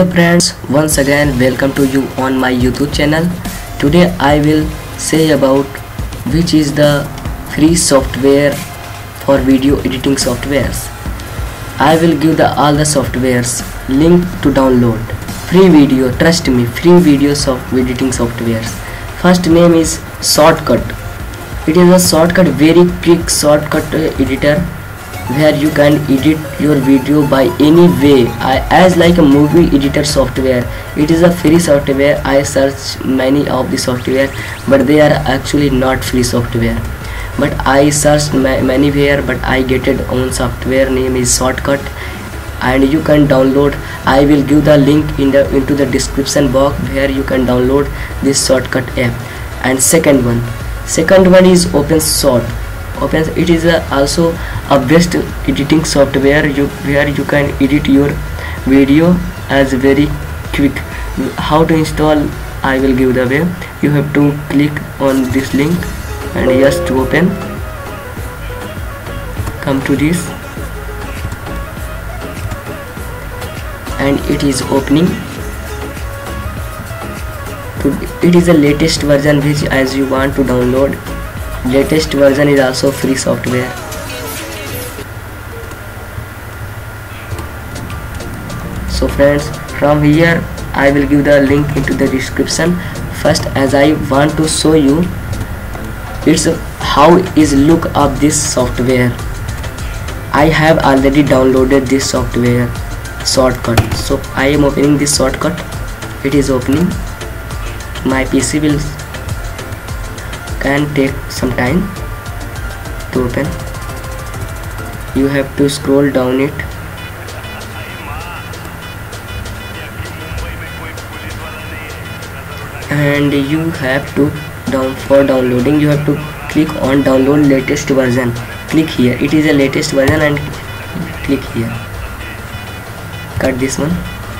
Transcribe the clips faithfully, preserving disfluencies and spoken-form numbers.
Friends, once again welcome to you on my YouTube channel. Today I will say about which is the free software for video editing softwares. I will give the all the softwares link to download free video. Trust me, free video soft editing softwares. First name is Shortcut. It is a shortcut, very quick shortcut uh, editor where you can edit your video by any way, I, as like a movie editor software. It is a free software. I search many of the software, but they are actually not free software. But I searched ma many where, but I get it own software name is Shortcut, and you can download. I will give the link in the into the description box where you can download this Shortcut app. And second one, second one is OpenShot. Open it is a, also a best editing software you where you can edit your video as very quick. How to install, I will give the way. You have to click on this link and yes to open. Come to this and it is opening. It is the latest version which as you want to download. Latest version is also free software. So friends, from here I will give the link into the description. First, as I want to show you it's how is look of this software. I have already downloaded this software Shortcut. So I am opening this Shortcut. It is opening. My P C will can take some time to open. You have to scroll down it and you have to down for downloading you have to click on download latest version. Click here, it is a latest version and click here. Cut this one.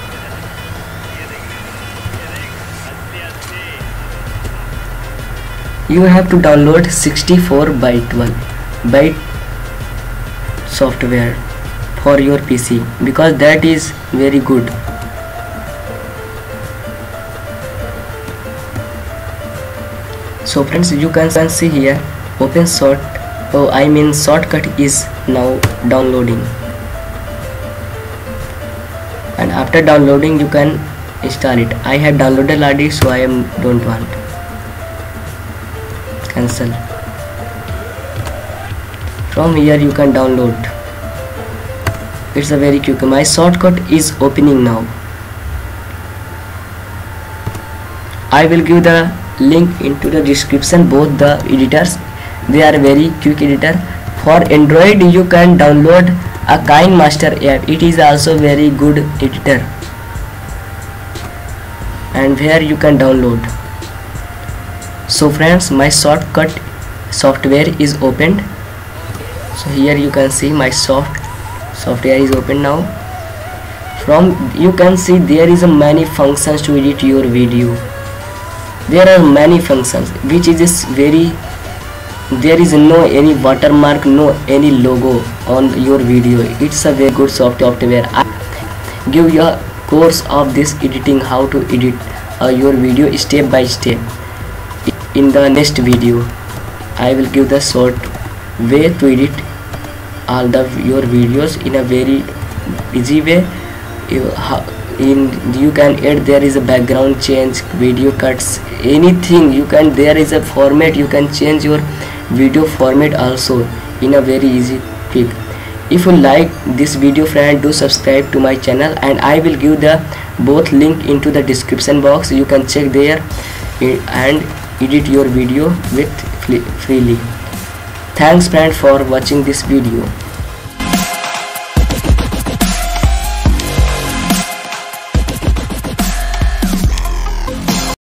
You have to download sixty-four by twelve byte software for your P C because that is very good. So friends, you can see here OpenShot. Oh, I mean Shortcut is now downloading, and after downloading you can install it. I have downloaded already, so I am don't want. Cancel. From here you can download. It's a very quick. My Shortcut is opening now. I will give the link into the description, both the editors. They are very quick editor. For Android you can download a KineMaster app. It is also very good editor, and where you can download. So friends, my Shortcut software is opened. So here you can see my soft software is open now. From you can see there is a many functions to edit your video. There are many functions which is very, there is no any watermark, no any logo on your video. It's a very good software. I give you a course of this editing, how to edit uh, your video step by step. In the next video I will give the short way to edit all the your videos in a very easy way. You, in you can add, there is a background change, video cuts, anything you can. There is a format, you can change your video format also in a very easy quick. If you like this video friend, do subscribe to my channel, and I will give the both link into the description box. You can check there and edit your video with freely. Thanks friend for watching this video.